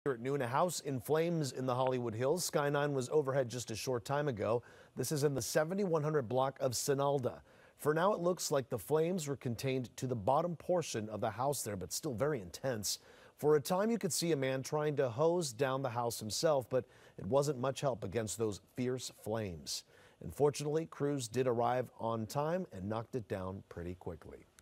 At noon, a house in flames in the Hollywood Hills. Sky 9 was overhead just a short time ago. This is in the 7100 block of Sinalda. For now, it looks like the flames were contained to the bottom portion of the house there, but still very intense. For a time, you could see a man trying to hose down the house himself, but it wasn't much help against those fierce flames. Unfortunately, crews did arrive on time and knocked it down pretty quickly.